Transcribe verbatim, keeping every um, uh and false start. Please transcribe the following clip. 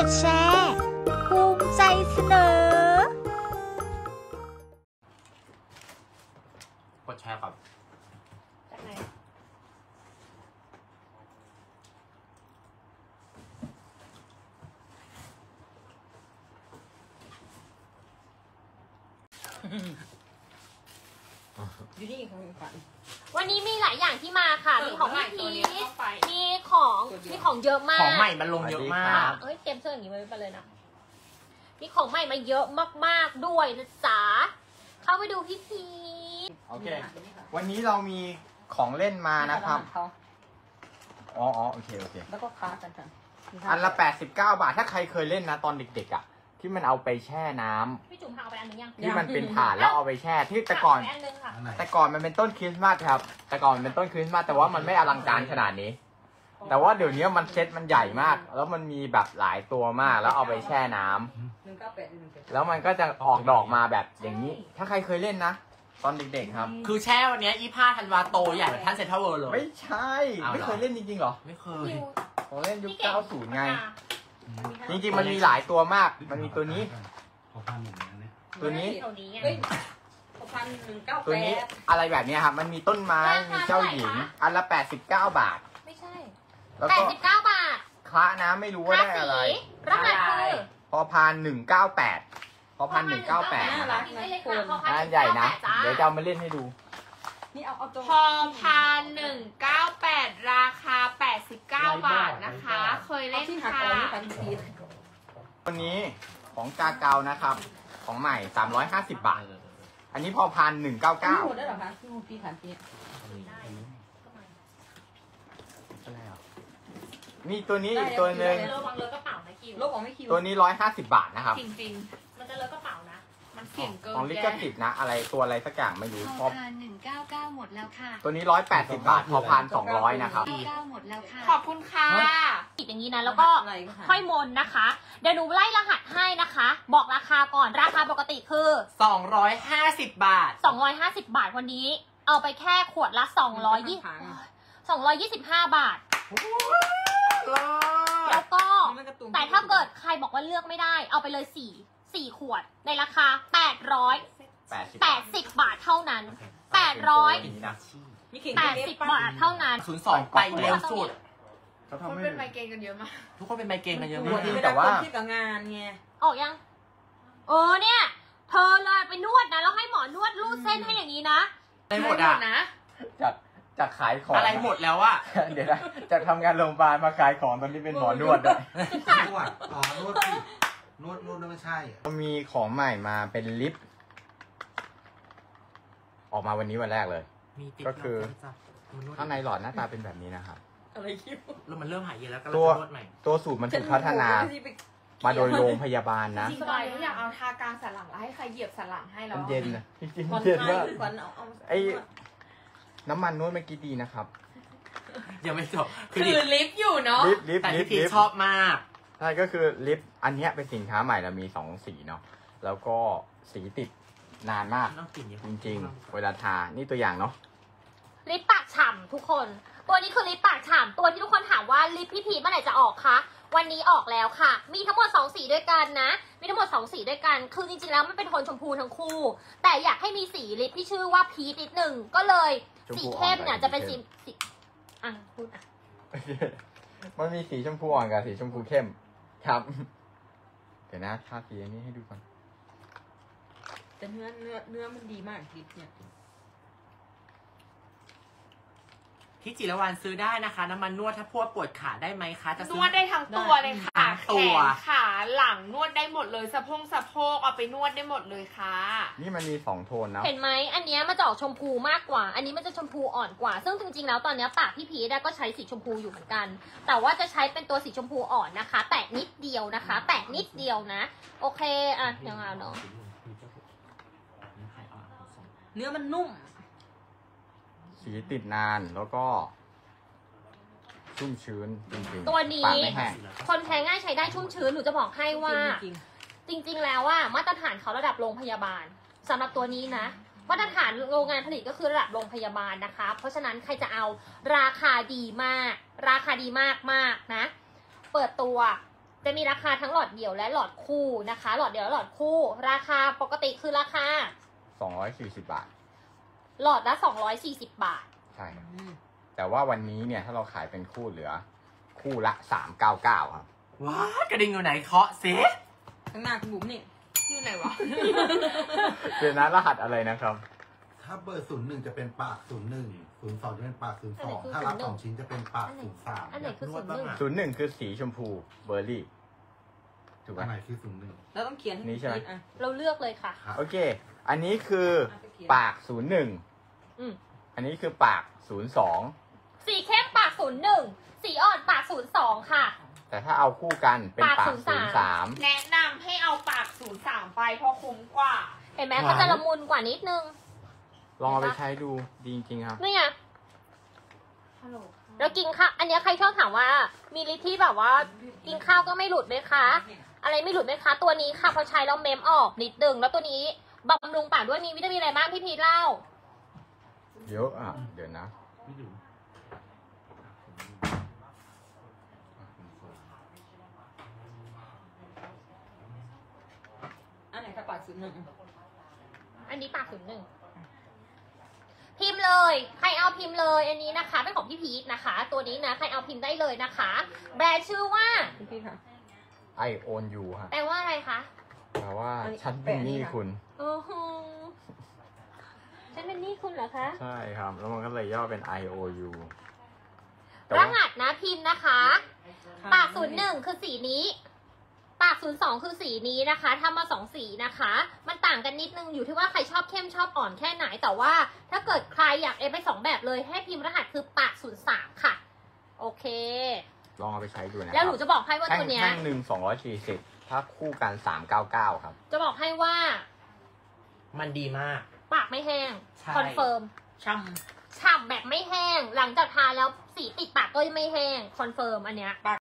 ดแชร์ภูมิใจเสนอกดแชร์ครับจากไหนอยู่นี่ของขวัญวันนี้มีหลายอย่างที่มาค่ะมีของพี่พีชมีของมีของเยอะมากของใหม่มันลงเยอะมากเอ้ยเตรียมเสื้ออย่างนี้ไว้ไปเลยนะมีของใหม่มาเยอะมากๆด้วยนะจ๊ะเข้าไปดูพี่พีชโอเควันนี้เรามีของเล่นมานะครับอ๋ออ๋อโอเคโอเคแล้วก็ค้ากันกันอันละแปดสิบเก้าบาทถ้าใครเคยเล่นนะตอนเด็กๆอ่ะที่มันเอาไปแช่น้ำพี่จุ๋มพาเอาไปอันนึงยังที่มันเป็นถาดแล้วเอาไปแช่ที่แต่ก่อนแต่ก่อนมันเป็นต้นคริสต์มาสครับแต่ก่อนมันเป็นต้นคริสต์มาสแต่ว่ามันไม่อลังการขนาดนี้แต่ว่าเดี๋ยวนี้มันเซ็ตมันใหญ่มากแล้วมันมีแบบหลายตัวมากแล้วเอาไปแช่น้ำแล้วมันก็จะออกดอกมาแบบอย่างนี้ถ้าใครเคยเล่นนะตอนเด็กๆครับคือแช่วันนี้ยี่ห้าธันวาโตใหญ่แบบท่านเซ็นทรัลเวิลด์เลยไม่ใช่ไม่เคยเล่นจริงๆหรอไม่เคยผมเล่นยุคเก้าสิบไงจริงๆมันมีหลายตัวมากมันมีตัวนี้ตัวนี้ตัวนี้อะไรแบบนี้ครับมันมีต้นไม้มีเจ้าหญิงอันละแปดสิบเก้าบาทไม่ใช่แล้วก็แปดสิบเก้าบาทคละนะไม่รู้ว่าได้อะไรรหัสคือพอพานหนึ่งเก้าแปดพอพันหนึ่งเก้าแปดอันใหญ่นะเดี๋ยวจะเอามาเล่นให้ดูพอพันหนึ่งเก้าแปดราคาแปดสิบเก้าบาทนะคะเคยเล่นค่ะวันนี้ของกาเกานะครับของใหม่สามร้อยห้าสิบบาทอันนี้พอพันหนึ่งเก้าเก้าได้หรอคะพี่มูพี่ขันพี่นี่ตัวนี้อีกตัวหนึ่งตัวนี้ร้อยห้าสิบบาทนะครับจริงๆมันจะเลอะกระเป๋านะมันเสี่ยงเกินของลิขสิทธิ์นะอะไรตัวอะไรสักอย่างไม่รู้พอพานหนึ่งเก้าเก้าหมดแล้วค่ะตัวนี้ร้อยแปดสิบบาทพอพานสองร้อยนะครับหมดแล้วค่ะขอบคุณค่ะติดอย่างนี้นะแล้วก็ค่อยมนนะคะเดี๋ยวหนูไล่รหัสให้นะคะบอกราคาก่อนราคาปกติคือสองร้อยห้าสิบบาทสองร้อยห้าสิบบาทวันนี้เอาไปแค่ขวดละสองร้อยยี่สองร้อยยี่สิบห้าบาทแล้วก็แต่ถ้าเกิดใครบอกว่าเลือกไม่ได้เอาไปเลยสี่สี่ขวดในราคาแปดร้อยแปดสิบบาทเท่านั้นแปดร้อยแปดสิบบาทเท่านั้นศูนย์สองไปเร็วสุดคนเป็นไมเกรนกันเยอะมากทุกคนเป็นไมเกรนกันเยอะมากแต่ว่าที่กับงานไงออกยังเออเนี่ยเธอเลยไปนวดนะแล้วให้หมอนวดรูดเส้นให้อย่างนี้นะอะไรหมดอ่ะนะจากจากขายของอะไรหมดแล้วอ่ะเดี๋ยวนะจากทำงานโรงพยาบาลมาขายของตอนนี้เป็นหมอนวดด้วยนวดอ๋อนวดที่นวดนวดไม่ใช่มีของใหม่มาเป็นลิปออกมาวันนี้วันแรกเลยก็คือข้างในหลอดหน้าตาเป็นแบบนี้นะครับอะไรคิวแล้วมันเริ่มหายเย็นแล้วก็ตัวตัวสูตรมันถูกพัฒนามาโดยโรงพยาบาลนะจริงๆไม่อยากเอาทากลางสันหลังแล้วให้ใครเหยียบสันหลังให้เราเย็นนะจริงๆเย็นมากไอ้น้ำมันนวดเมื่อกี้ดีนะครับยังไม่จบคือลิฟต์อยู่เนาะแต่ที่พี่ชอบมากใช่ก็คือลิฟต์อันนี้เป็นสินค้าใหม่เรามีสองสีเนาะแล้วก็สีติดนานมากจริงๆเวลาทานี่ตัวอย่างเนาะลิปปากฉ่ำทุกคนตัวนี้คือลิปปากฉ่ำตัวที่ทุกคนถามว่าลิปพี่พีชเมื่อไหร่จะออกคะวันนี้ออกแล้วค่ะมีทั้งหมดสองสีด้วยกันนะมีทั้งหมดสองสีด้วยกันคือจริงๆแล้วมันเป็นโทนชมพูทั้งคู่แต่อยากให้มีสีลิปที่ชื่อว่าพีชนิดหนึ่งก็เลยสีเข้มเนี่ยจะเป็นสีสีอ่ะพูดอ่ะมันมีสีชมพูอ่อนกับสีชมพูเข้มครับเดี๋ยวนะทาสีอันนี้ให้ดูก่อนแต่เนื้อเนื้อเนื้อมันดีมากลิปเนี่ยที่จิรวรรณซื้อได้นะคะน้ำมันนวดถ้าพวกปวดขาได้ไหมคะจะนวดได้ทั้งตัวเลยค่ะแขนขาหลังนวดได้หมดเลยสะโพกสะโพกเอาไปนวดได้หมดเลยค่ะนี่มันมีสองโทนนะเห็นไหมอันนี้มันจะออกชมพูมากกว่าอันนี้มันจะชมพูอ่อนกว่าซึ่งจริงๆแล้วตอนนี้ปากพี่พีชก็ใช้สีชมพูอยู่เหมือนกันแต่ว่าจะใช้เป็นตัวสีชมพูอ่อนนะคะแตะนิดเดียวนะคะแตะนิดเดียวนะโอเคอ่ะยังไงเนาะเนื้อมันนุ่มสีติดนานแล้วก็ชุ่มชื้นจริงๆตัวนี้คนแพ้ง่ายใช้ได้ชุ่มชื้นหนูจะบอกให้ว่าจริงๆแล้วว่ามาตรฐานเขาระดับโรงพยาบาลสำหรับตัวนี้นะมาตรฐานโรงงานผลิตก็คือระดับโรงพยาบาลนะคะเพราะฉะนั้นใครจะเอาราคาดีมากราคาดีมากมากนะเปิดตัวจะมีราคาทั้งหลอดเดี่ยวและหลอดคู่นะคะ หลอดเดี่ยวและหลอดคู่ ราคาปกติคือราคาสองร้อยสี่สิบบาทหลอดละสองร้อยสี่สิบบาทใช่ครับแต่ว่าวันนี้เนี่ยถ้าเราขายเป็นคู่เหลือ คู่ละสามเก้าเก้าครับว้ากระดิ่งอยู่ไหนเคาะสิข้างหน้าคุณบุ๋มนี่อยู่ไหนวะเดี๋ยวนะรหัสอะไรนะครับถ้าเบอร์ศูนย์หนึ่งจะเป็นปากศูนย์หนึ่งศูนย์สองจะเป็นปากศูนย์สองอันไหนคือถ้ารับศูนย์หนึ่งสองชิ้นจะเป็นปากศูนย์สามอันไหนคือวศูดนย์หบ้างนึ่งอะศูนย์หนึ่งคือสีชมพูเบอร์รี่ถูกไหมอันไหนคือศูนย์หนึ่งเราต้องเขียนให้นี่ใช่ไหมผิดอ่ะเราเลือกเลยค่ะครับโอเค อันนี้คือปากศูนย์หนึ่งอืมอันนี้คือปากศูนย์สองสีเข้มปากศูนย์หนึ่งสีอ่อนปากศูนย์สองค่ะแต่ถ้าเอาคู่กันเป็นปาปาก กศูนย์สามแนะนำให้เอาปากศูนย์สามไปเพราะคุ้มกว่าเห็นไหมก็จะละมุนกว่านิดนึงลองเอาไปใช้ดูดีจริงๆครับนี่ไงแล้วกินข้าวอันเนี้ยใครชอบถามว่า มีลิตที่แบบว่า กินข้าวก็ไม่หลุดไหมคะ อะไรไม่หลุดไหมคะ ตัวนี้ค่ะพอใช้แล้วเมมออกนิดนึงแล้วตัวนี้บำรุงปากด้วยมีวิตามินอะไรบ้างพี่พีชเล่าเยอะอ่ะ เดี๋ยวนะไม่ดูอันไหนคะปากศูนย์หนึ่งอันนี้ปากศูนย์หนึ่งพิมพ์เลย ใครเอาพิมพ์เลยอันนี้นะคะเป็นของพี่พีชนะคะ ตัวนี้นะใครเอาพิมพ์ได้เลยนะคะ แบรนด์ชื่อว่าพี่พี่ค่ะ I own you ฮะแปลว่าอะไรคะแปลว่าอันนี้ฉันเป็นหนี้แปะนี่ค่ะคุณโอ้โหฉันเป็นหนี่คุณเหรอคะใช่ครับ แล้วมันก็เลยย่อเป็น I O U แต่รว่าหัสนะพิมพ์นะคะ ปากศูนย์หนึ่งคือสีนี้ ปากศูนย์สองคือสีนี้นะคะทำมาสองสีนะคะ มันต่างกันนิดนึงอยู่ที่ว่าใครชอบเข้มชอบอ่อนแค่ไหน แต่ว่าถ้าเกิดใครอยากเอฟไปสองแบบเลยให้พิมพ์รหัสคือปากศูนย์สามค่ะ โอเคลองเอาไปใช้ดูนะคแล้วรัหนูจะบอกให้ว่าแท่งตัวเนี้ยแท่งหนึ่งสองร้อยสี่สิบถ้าคู่กันสามเก้าเก้าครับจะบอกให้ว่ามันดีมากปากไม่แห้งใช่คอนเฟิร์มช่ำฉ่ำแบบไม่แห้ง หลังจากทาแล้วสีติดปากก็ไม่แห้ง คอนเฟิร์มอันเนี้ย